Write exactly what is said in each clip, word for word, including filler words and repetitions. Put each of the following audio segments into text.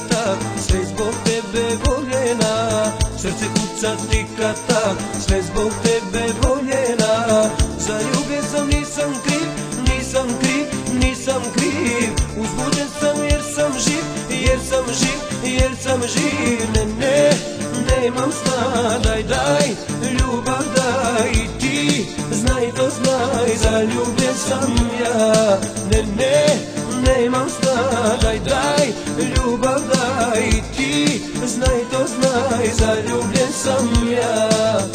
tak, sve zbog tebe voljena. Srce kuca tika-tak, sve zbog tebe voljena. Zaljubljen sam, nisam kriv, nisam kriv, nisam kriv. Uzbuđen sam jer sam živ, jer sam živ, jer sam živ. Ne, ne, nemam sna, daj, daj, ljubav daj. I ti, znaj to znaj, zaljubljen sam ja. Ne, ne, nemam sna, daj, daj, ljubav daj. I ti, znaj to znaj, zaljubljen sam ja.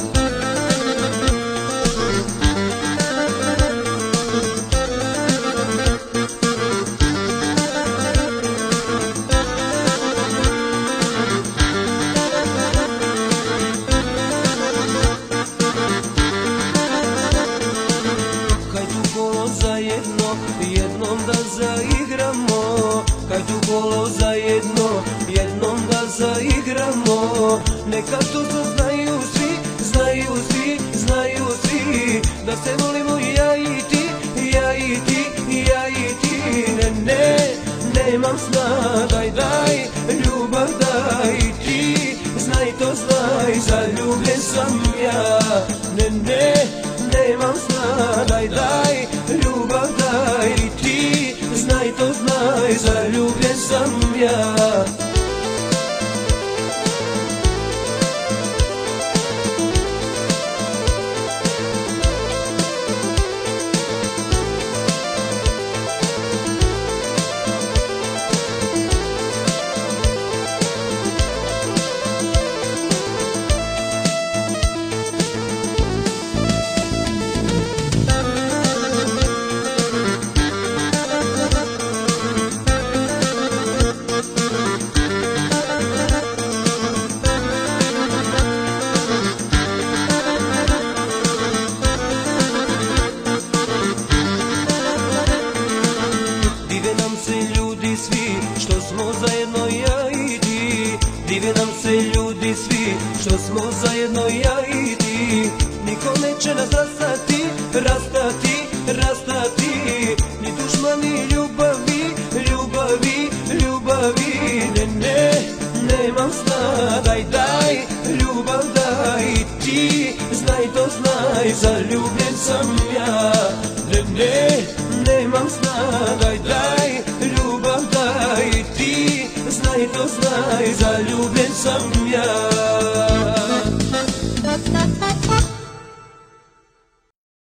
Jednom da zaigramo, hajdu kolo za jedno, jednom da zaigramo. Neka to znaju svi, znaju svi, znaju svi, da se volimo ja i ti, ja i ti, ja i ti. Ne, ne, nemam sna, daj, daj, ljubav daj. I ti, znaj to znaj, zaljubljen sam ja. Ne, ne, nemam sna, daj, daj, ljubav daj. I ti, znaj to znaj, zaljubljen sam ja. Svi što smo zajedno ja i ti, dive nam se ljudi svi što smo zajedno ja i ti. Niko neće nas rastati, rastati, rastati, ni dušman ni ljubavi, ljubavi, ljubavi. Ne, ne, nemam sna, daj, daj, ljubav daj. I ti, znaj to znaj, zaljubljen sam ja. Ne, ne, nemam sna, daj, daj, ljubav daj. I ti, znaj to znaj, zaljubljen sam